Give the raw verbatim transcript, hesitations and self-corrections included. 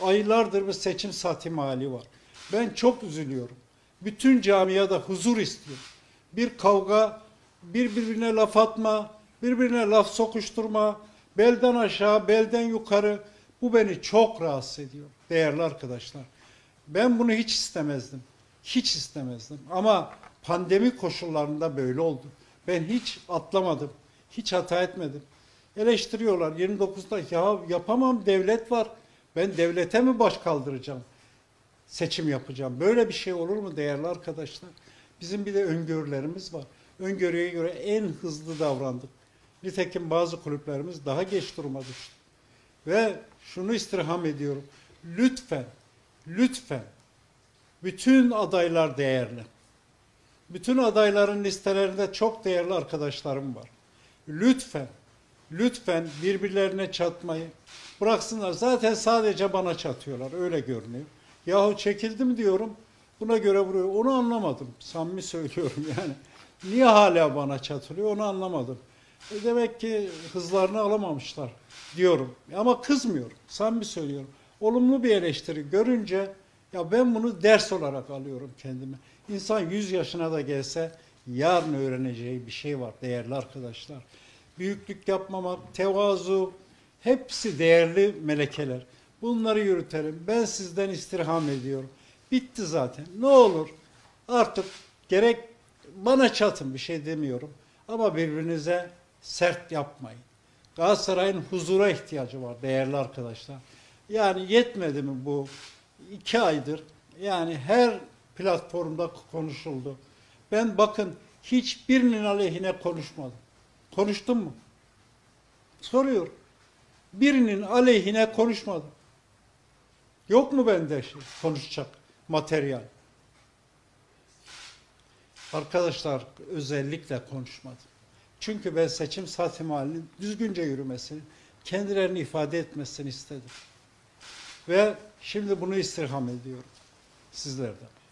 aylardır bir seçim saati hali var. Ben çok üzülüyorum. Bütün camiada huzur istiyor. Bir kavga, birbirine laf atma, birbirine laf sokuşturma, belden aşağı, belden yukarı. Bu beni çok rahatsız ediyor değerli arkadaşlar. Ben bunu hiç istemezdim. Hiç istemezdim. Ama pandemi koşullarında böyle oldu. Ben hiç atlamadım. Hiç hata etmedim. Eleştiriyorlar yirmi dokuzda ya yapamam, devlet var. Ben devlete mi baş kaldıracağım? Seçim yapacağım. Böyle bir şey olur mu değerli arkadaşlar? Bizim bir de öngörülerimiz var. Öngörüye göre en hızlı davrandık. Nitekim bazı kulüplerimiz daha geç duruma düştü. Ve şunu istirham ediyorum. Lütfen, lütfen bütün adaylar değerli. Bütün adayların listelerinde çok değerli arkadaşlarım var. Lütfen, lütfen birbirlerine çatmayı bıraksınlar. Zaten sadece bana çatıyorlar. Öyle görünüyor. Yahu çekildim diyorum. Buna göre vuruyor. Onu anlamadım. Samimi söylüyorum yani. Niye hala bana çatılıyor onu anlamadım. E demek ki hızlarını alamamışlar diyorum. Ama kızmıyorum. Samimi söylüyorum. Olumlu bir eleştiri görünce ya ben bunu ders olarak alıyorum kendime. İnsan yüz yaşına da gelse yarın öğreneceği bir şey var değerli arkadaşlar. Büyüklük yapmamak, tevazu hepsi değerli melekeler. Bunları yürütelim. Ben sizden istirham ediyorum. Bitti zaten. Ne olur artık gerek bana çatın bir şey demiyorum. Ama birbirinize sert yapmayın. Galatasaray'ın huzura ihtiyacı var değerli arkadaşlar. Yani yetmedi mi bu iki aydır? Yani her platformda konuşuldu. Ben bakın hiçbirinin aleyhine konuşmadım. Konuştum mu? Soruyorum. Birinin aleyhine konuşmadım. Yok mu bende şey, konuşacak materyal? Arkadaşlar özellikle konuşmadım. Çünkü ben seçim saati halinin düzgünce yürümesini, kendilerini ifade etmesini istedim. Ve şimdi bunu istirham ediyorum sizlerden.